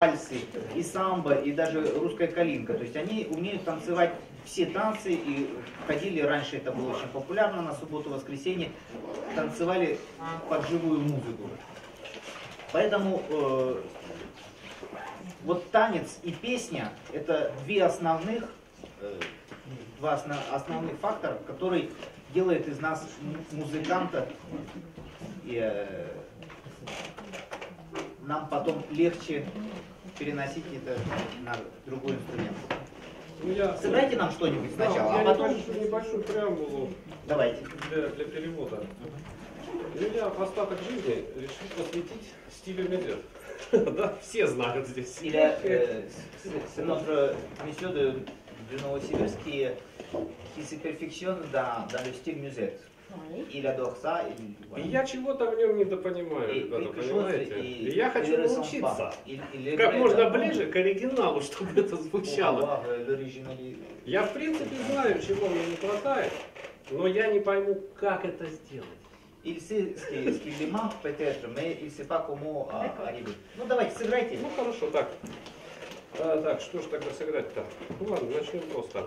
вальсы, и самбо, и даже русская калинка. То есть они умеют танцевать все танцы, и ходили, раньше это было очень популярно, на субботу-воскресенье танцевали под живую музыку. Поэтому вот танец и песня — это два основных фактора, который делает из нас музыканта, и нам потом легче переносить это на другой инструмент. Сыграйте нам что-нибудь сначала, а потом... небольшую преамбулу. Давайте. Для перевода. Я в остаток жизни решил посвятить стилю медведь. Да, все знают здесь. Или c'est notre mission de Novosibirsk qui se perfectionne dans le style musette. Il adore ça. И я чего-то в нем недопонимаю, ребята, понимаете? И я хочу научиться как можно ближе к оригиналу, чтобы это звучало. Я в принципе знаю, чего мне не хватает, но я не пойму, как это сделать. Il sait ce qu'il lui manque peut-être, mais il ne sait pas comment arriver. Ну давайте, сыграйте. Ну хорошо, так. Так, что ж тогда сыграть-то? Ну ладно, начнем просто.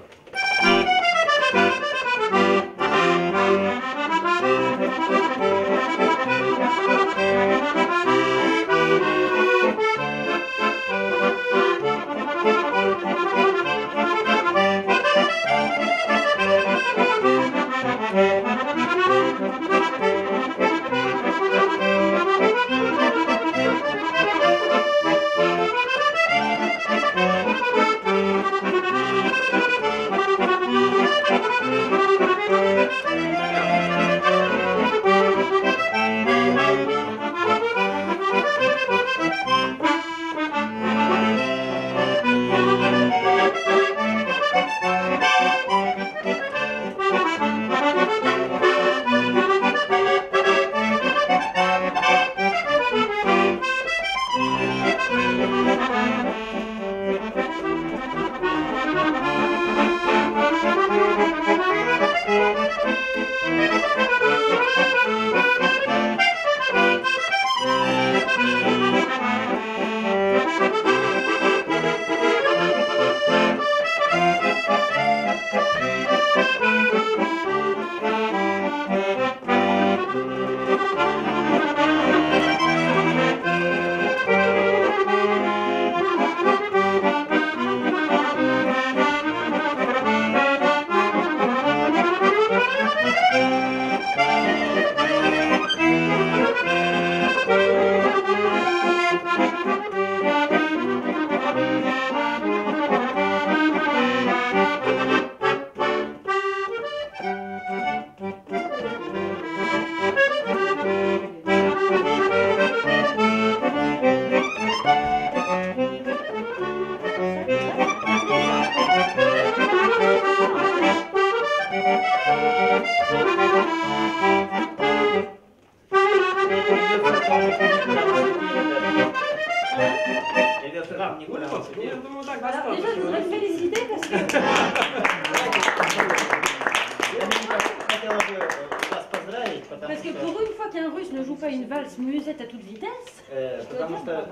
Parce que pour une fois qu'un russe ne joue pas une valse musette à toute vitesse, потому что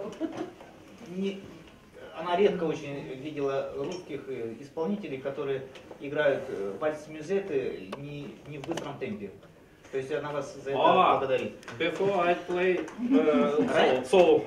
она редко очень видела русских исполнителей, которые играют вальс-мюзеты не в быстром темпе. То есть она вас за это благодарит. Before I play solo.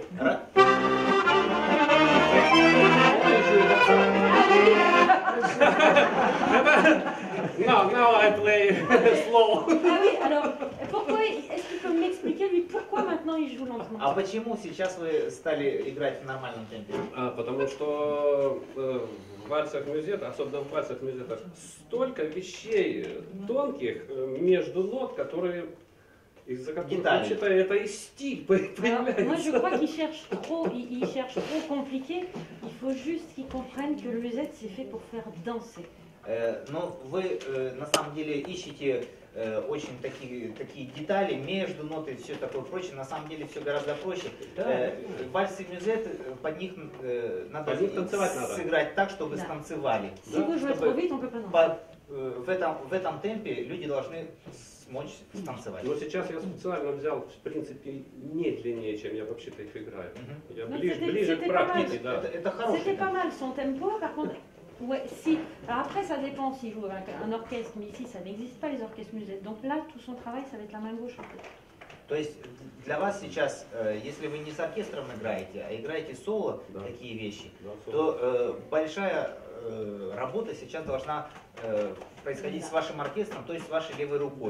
Now I play slow. Ah oui, alors pourquoi est-ce qu'il peut m'expliquer lui pourquoi maintenant il joue lentement? А почему сейчас вы стали играть в нормальном темпе? Потому что в вальсах-мюзетах, особенно в вальсах-мюзетах, столько вещей тонких между нот, которые из-за которых вообще-то это и стиль появляется. Moi je crois qu'il cherche trop, il cherche trop compliqué. Il faut juste qu'il comprenne que le musette c'est fait pour faire danser. Но вы на самом деле ищете очень такие детали между нотой и все такое прочее. На самом деле все гораздо проще. Вальс и мюзет, под них надо сыграть так, чтобы станцевали. Si vous jouez trop vite, on peut pas danser. В этом темпе люди должны смочь станцевать. Но сейчас я специально взял, в принципе, не длиннее, чем я вообще-то их играю. Я ближе к практике, да. Это хороший. C'était pas mal son tempo, par contre. Ouais, si. Alors après, ça dépend s'il joue avec un orchestre, mais ici, ça n'existe pas les orchestres musettes. Donc là, tout son travail, ça va être la main gauche en fait. То есть для вас сейчас, если вы не с оркестром играете, а играете соло, да, такие вещи, да, то большая работа сейчас должна происходить с вашим оркестром, то есть с вашей левой рукой,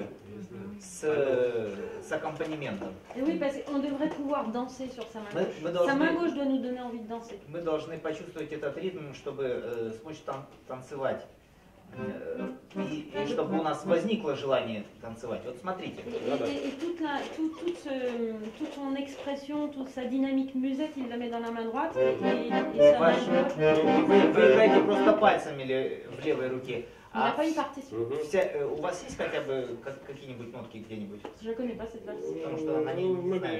с аккомпанементом. Oui, parce qu'on devrait pouvoir danser sur sa main gauche. Sa main gauche doit nous donner envie de danser. Мы должны почувствовать этот ритм, чтобы смочь танцевать. И чтобы у нас возникло желание танцевать. Вот смотрите. Et toute son expression, toute sa dynamique musette, il la met dans la main droite et sa main gauche. Вы играете просто пальцами в левой руке. Il n'a pas une partition. У вас есть хотя бы какие-нибудь нотки где-нибудь? Je ne connais pas cette valse. Потому что она не знает.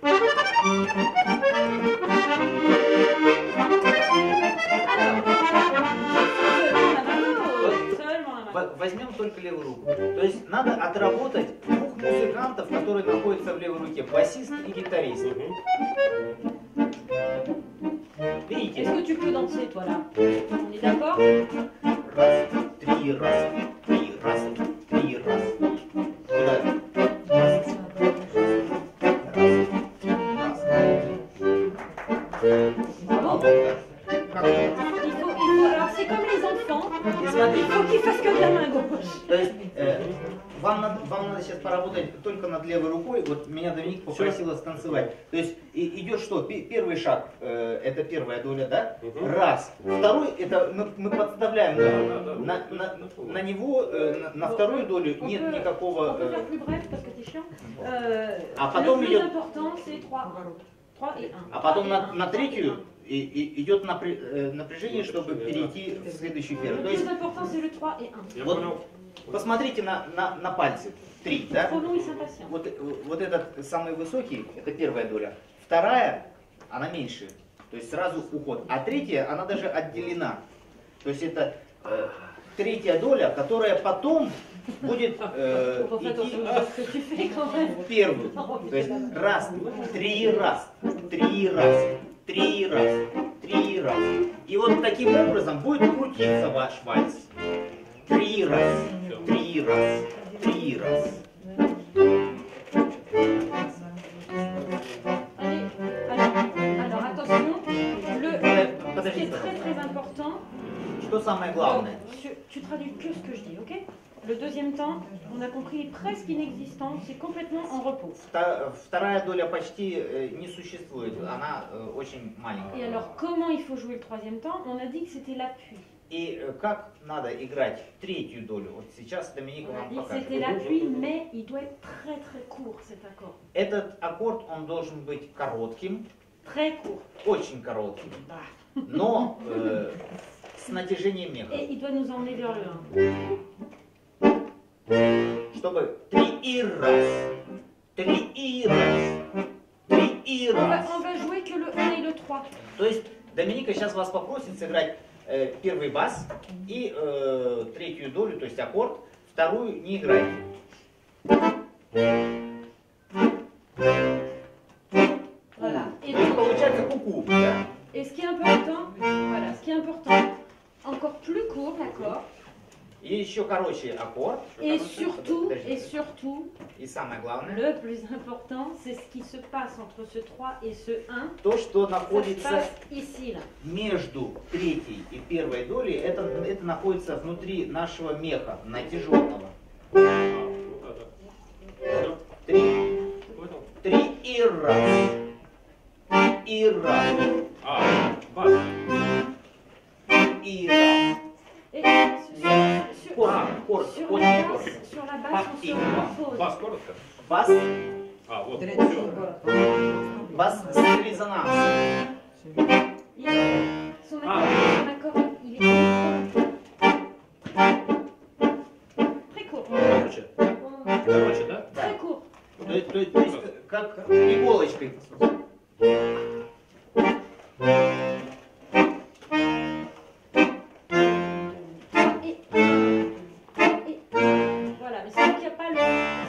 Возьмем только левую руку. То есть надо отработать двух музыкантов, которые находятся в левой руке. Басист и гитарист. Видите? Est-ce que tu peux danser, toi, là? On est d'accord? Раз, три, раз, три, раз, три, раз. Куда? Раз, Alors c'est comme les enfants, il faut qu'ils fassent que de la main gauche. То есть вам надо сейчас поработать только над левой рукой. Вот меня Доминик попросила станцевать. То есть идет что? Первый шаг, это первая доля, да? Раз. Второй, это мы подставляем на него, на вторую долю нет никакого... А потом идет... А потом на третью идет напряжение, чтобы перейти в следующий первый. То есть, вот, посмотрите на пальцы. 3, да? Вот этот самый высокий, это первая доля. Вторая, она меньше. То есть сразу уход. А третья, она даже отделена. То есть это третья доля, которая потом будет идти в первую. То есть раз, три раз, три раз, три раз, три раз. И вот таким образом будет крутиться ваш вальс. 3 раз, 3 раз, 3 раз. Alors attention, ce qui est très important. Что самое главное? Tu traduis que ce que je dis, ok? Le deuxième temps, on a compris, est presque inexistant, c'est complètement en repos. Вторая доля почти не существует, она очень маленькая. Et alors, comment il faut jouer le troisième temps? On a dit que c'était l'appui. И как надо играть третью долю? Вот сейчас Доминик вам покажет. C'était l'appui, mais il doit être très court, cet accord. Этот аккорд, он должен быть коротким. Très court. Очень коротким. Но с натяжением меха. Et il doit nous emmener vers le 1. Чтобы 3 и раз, 3 и раз, 3 и раз. On va jouer que le 1 et le 3. То есть Доминика сейчас вас попросит сыграть первый бас и третью долю, то есть аккорд, вторую не играйте. Voilà. Et donc получается куку, да? Et ce qui est important, voilà, ce qui est important, encore plus court l'accord. И еще короче аккорд. Et surtout, и самое главное, le plus important, c'est ce qui se passe entre ce 3 et ce 1. То, что находится ici, là. Между третьей и первой долей, это находится внутри нашего меха, натяженного. 3 и раз. И раз. Бас. И раз. Sur la basse, on se repose. Бас коротко? Бас. Вот. Бас с резонансом. Son accord, il est très court. Короче, да? Très court. То есть как иголочкой. Voilà, mais c'est vrai qu'il n'y a pas le...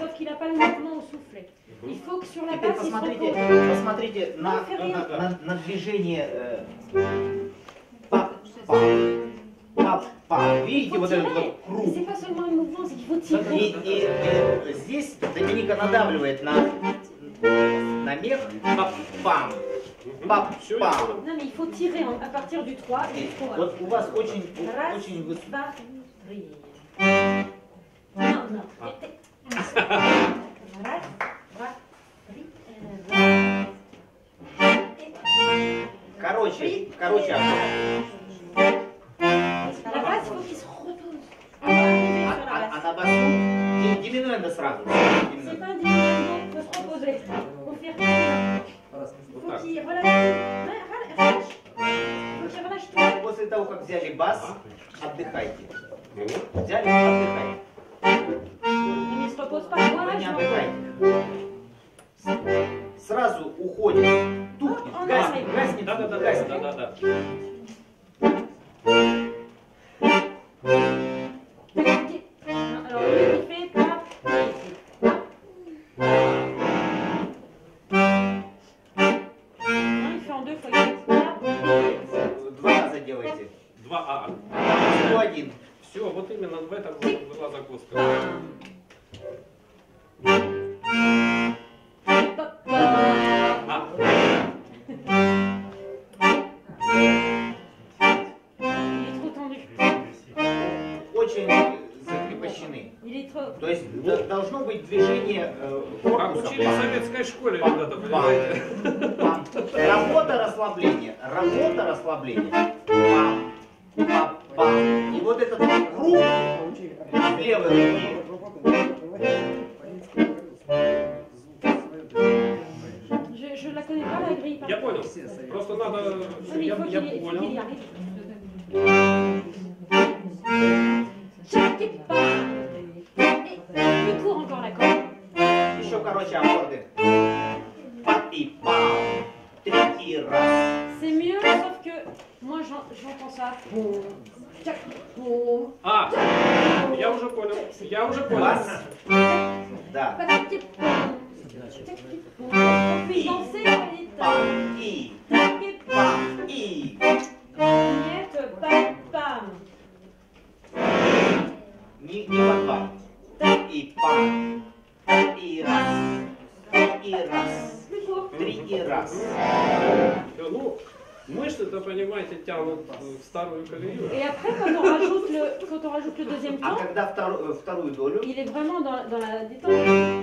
посмотрите на движение видите вот этот вот круг? И здесь Доминика надавливает на мех, пам. Non, mais il faut tirer à partir du 3 et du 3. Вот у вас очень Non. Короче. La base, il faut qu'il se repose. А на басу диминуэндо сразу. C'est pas un diminuendo, il faut se reposer. Il faut faire comme ça. Il faut qu'il relâche tout. После того, как взяли бас, отдыхайте. Взяли, отдыхайте. Il ne se repose pas. Voilà, Не отдыхайте. Сразу уходит. Тухнет, гаснет. Да. Alors, il fait pas. Non, il fait en deux fois. Два раза делайте. 2А. Всего один. Все, вот именно в этом была загвоздка. То есть должно быть движение как учили в советской школе, ребята, понимаете? Работа, расслабление. Пам. И вот этот круг левой руки. Je la connais pas la grille. Я понял. Просто надо... Я понял. Еще, короче, аккорды. Па и пам. 3 раз. C'est mieux, sauf que moi j'entends ça. А, я уже понял. Бас. Да. Puis danser Пам и. Пам и. Нет, пам. Не пам. И пам. И раз. 3 раз. Ну, мышцы-то, понимаете, тянут в старую колею. Et après, quand on rajoute le deuxième А temps, когда вторую долю? il est vraiment dans la détente.